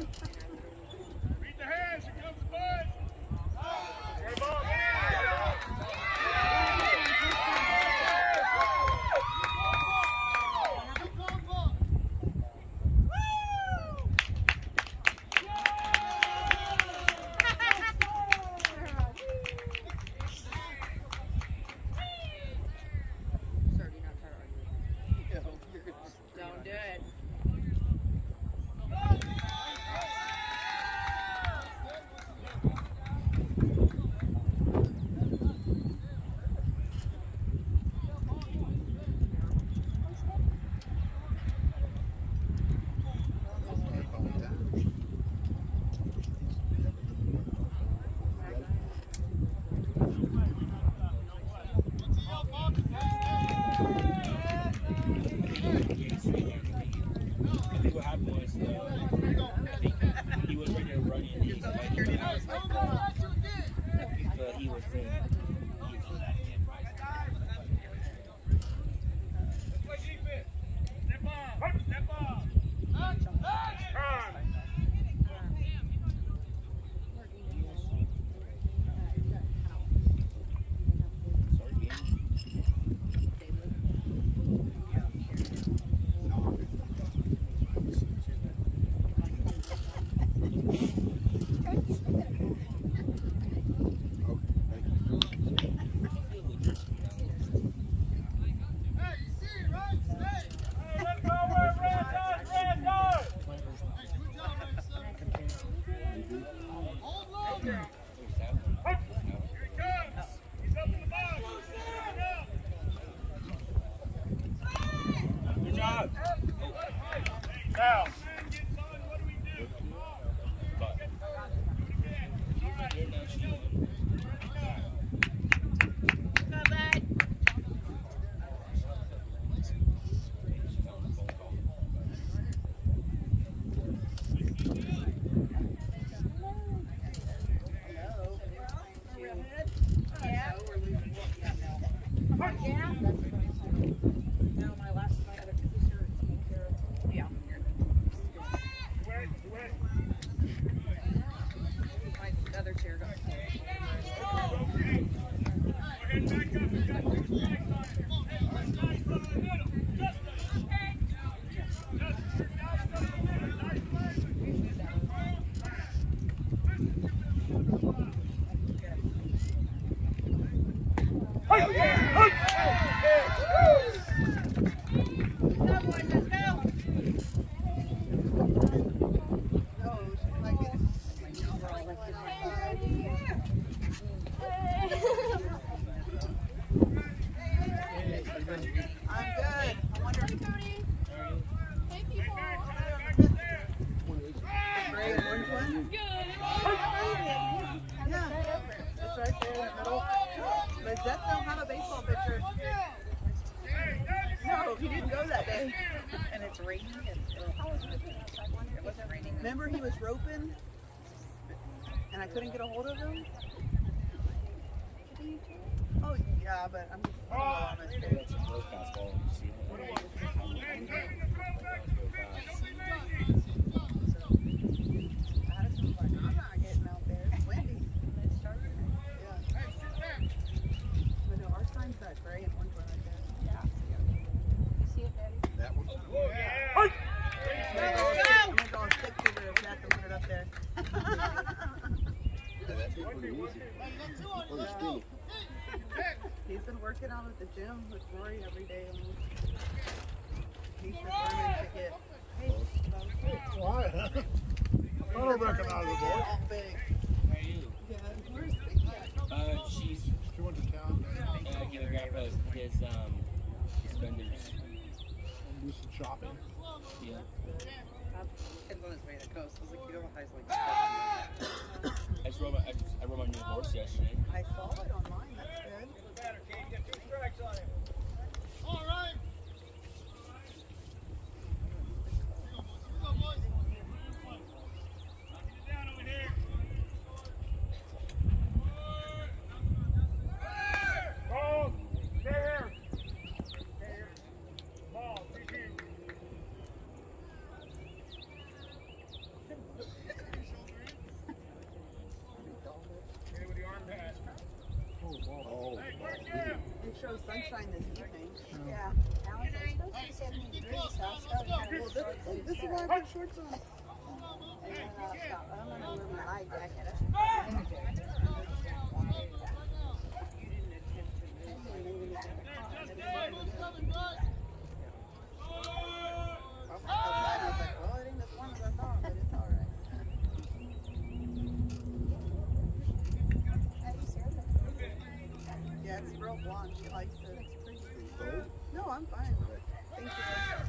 Read the hands, here comes the butt. Don't do it. Remember he was roping and I couldn't get a hold of him? Oh yeah, but I'm just on this day. Addison's like, I'm not getting out there. It's windy. Yeah. But no, our sign's that gray and orange one right there. Yeah. You see it, Daddy? That one. Yeah. I'm gonna draw a stick figure of that and put it up there. He's been working out at the gym with Rory every day. He's determined to get. Why? I don't recognize the boy. All big. How are you? Yeah, where's Big Cat? She went to town. Give Grandpa his suspenders. Do some shopping. Yeah. It's on his way to the coast. I was like, you don't like I rode my new horse yesterday. I saw it online. That's good. Get 2 strikes on him. All right. show sunshine this evening. Yeah. Now it's supposed to be 70 degrees, so I started kind of This is why I put shorts on. And then I thought, well, I'm going to wear my light jacket. Outside, I was like, well, it ain't as warm as I thought, but it's all right. Yeah, it's real blonde. She likes it. No, I'm fine. Thank you.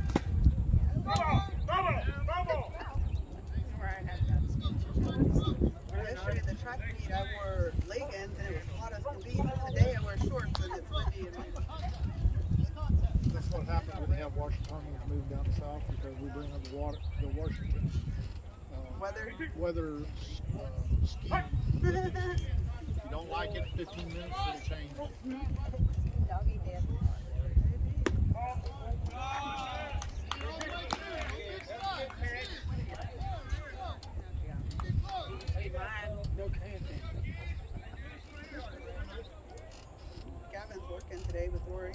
Yesterday, the track meet, I wore leggings and it was hot as can be. Today, I wear shorts and it's windy and windy. That's what happens when they have Washingtonians move down south because we bring up the Washington weather scheme. If you don't like it, 15 minutes it'll change. Doggy dead. Gavin's working today with Rory.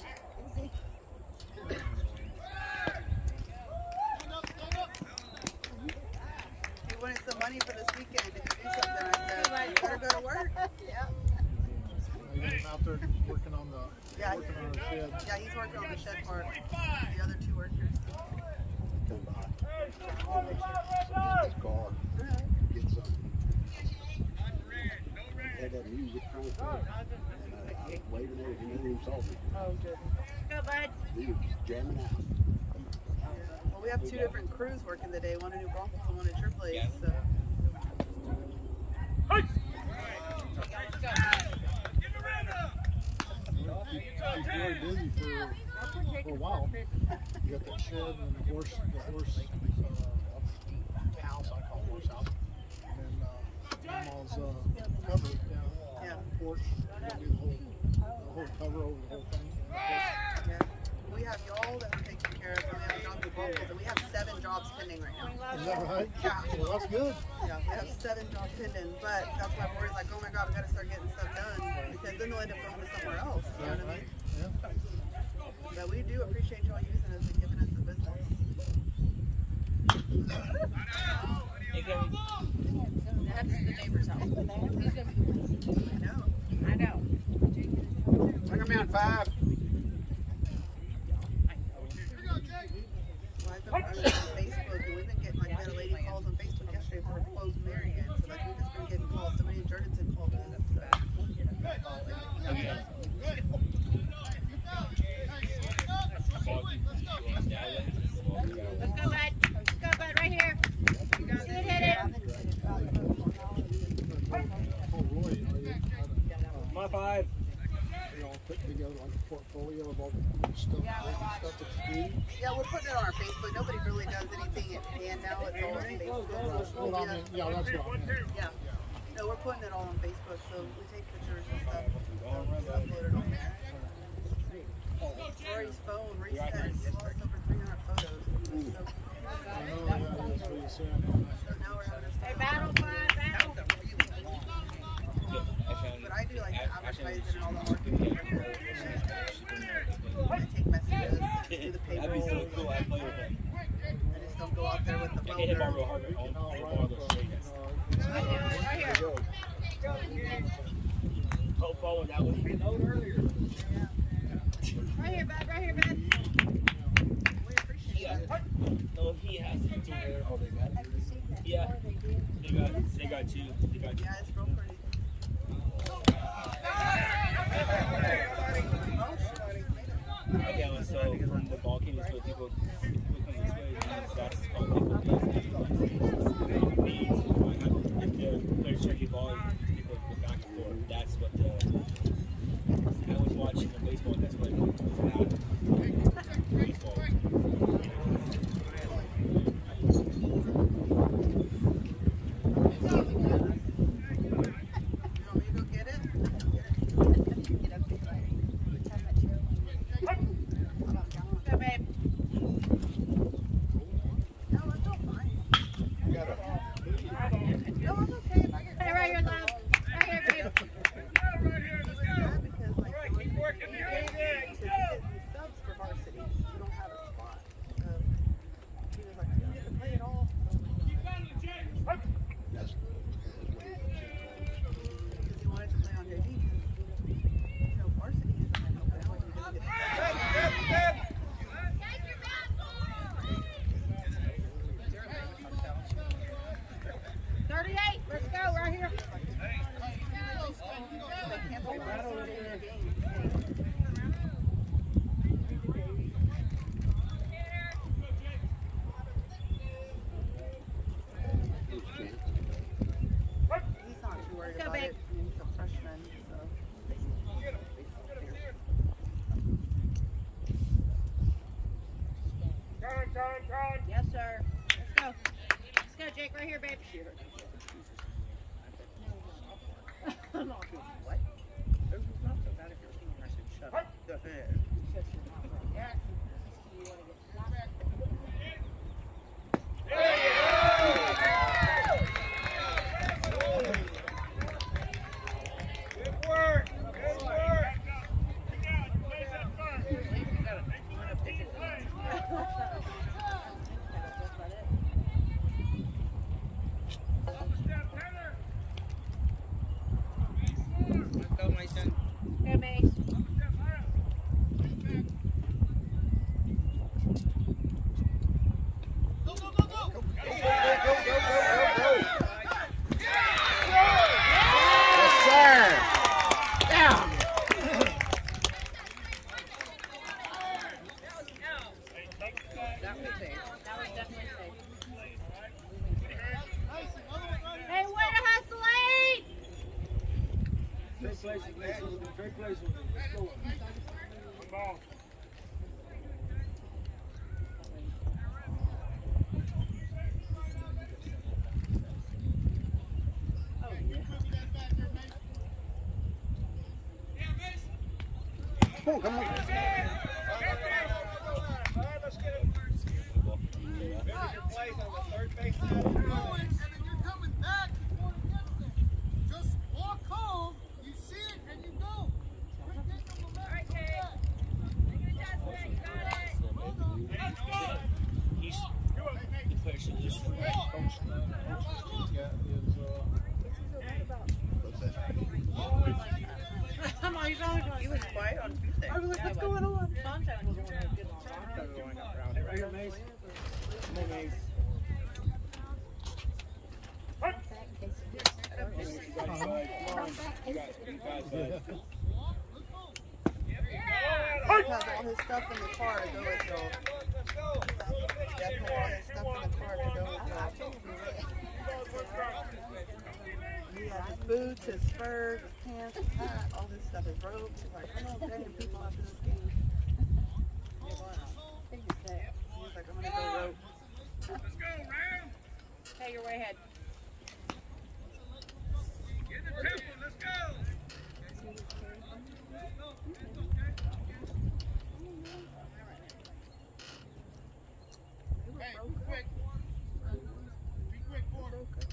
He wanted some money for this weekend. Did you do something? I said, you better go to work. Yeah. He's out there working on the Yeah, working on the shed. yeah, he's working on the shed part. The other two workers. Come by. His car. Get something. Had that music trying to play. And I was waving at him, he never even saw me. Oh, good. Go, bud. He was jamming out. Well, we have two different crews working today. One in New Braunfels and one in your place. So. He's very busy for a while. You got that shed and the horse house, I call it horse house. And Grandma's cover down Yeah. on the porch. We're gonna do the whole cover over the whole thing. Yeah. We have y'all that we're taking care of, and we have John New Braunfels, and we have 7 jobs pending right now. Is that right? Yeah. Well, that's good. Yeah, we have 7 jobs pending, but that's why Rory's like, oh my God, we gotta start getting stuff done, because then they'll end up going to somewhere else. You know what I mean? Yeah. But we do appreciate y'all using us and giving us the business. Hey, Gary. That's the neighbor's house. I know. I know. Bring him down 5. Well, I've been running on Facebook, and we've been getting, like, we had a lady calls on Facebook yesterday for a closed Marion, so like, we've just been getting calls. Somebody in Jordanson called us, so. Okay. Let's go, bud. Let's go, bud. Right here. Good headed. Oh, Roy, My 5. you all put together like a portfolio of all the stuff that you do. Yeah, we're putting it on our Facebook. Nobody really does anything at hand now. It's all on Facebook. Well, I mean, yeah, that's what I meant. Yeah. No, we're putting it all on Facebook, so we take pictures and stuff. Upload it on there. Rory's phone resets. Lost over 300 photos. So, I know, yeah, that's what you said. so now we're having to Hey, stop. battle, bud. Battle. But I do like the advertising and all the marketing. I take messages, do the That'd be payroll. so cool. I'd play with him. I just don't go out there with the I can hit ball phone. real hard. I'll hit ball real straight. Right here. Hope ball that way. Right here, bud. Right here, bud. We appreciate it. No, he has it too. Oh, they got it. Have you seen that? Yeah. They did. They got 2. They got 2. Yeah, it's real pretty. Okay, so when the ball came this way, people coming this way, that's called if they're tricky ball, people go back and forth. That's what I was watching the baseball, that's what it was about. Baseball. You want me to go get it? Get up there, right? Have that chair. Go, babe. No, it's all fine. right here, babe. I'm not doing what? It was not so bad if you're thinking I should shut up. Go ahead. Good work. Good work. Let's go, Mason. Go, Mace. Great place with him. Let's go. Good ball. Come on, come on. All right, let's get it. Good place on the third base side. And if you're coming back, you want to get there. Just walk home, you see it, and you go. He's pushing this. Come on, he's always going. He was quiet on Tuesday. I was like, what's going on? Contact was going to good contact going up around it. Right here, Mace. Come on, Mace. He has all his stuff in the car to go with Joel. Jeff had all his stuff in the car to go with Joel. He has his boots, his spurs, his pants, his hat, all this stuff, his ropes. He's like, I'm not paying people after this game. He's like, I'm going to go rope. Let's go, Ram. Hey, you're way ahead. Get in the temple. Let's go. Hey, be quick. Be quick, boy.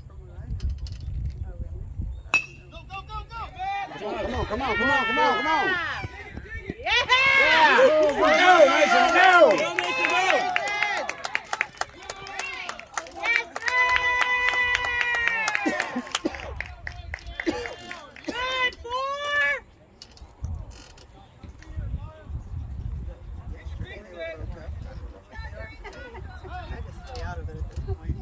Go, go, go, go! Come on, come on, come on, come on, come on. Yeah! Yeah! Go, Mason, go! Go, Mason, go! Good, four! I just stay out of it at this point.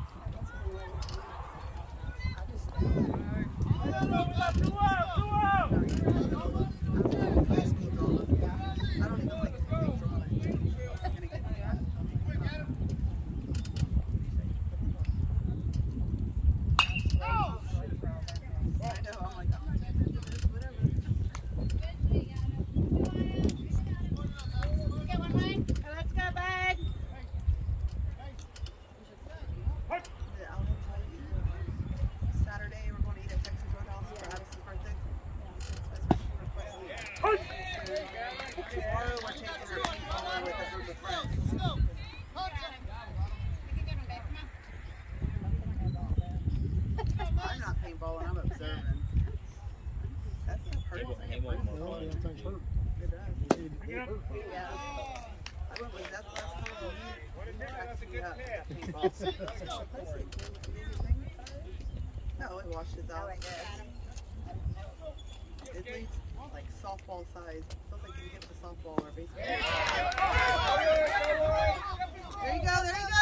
I'm not paintballing, I'm observing. That stuff hurts. It does. Yeah. I went with that last time. That's a good No, it washes out. It leaves like softball size. It feels like you can get the softball or baseball. There you go, there you go.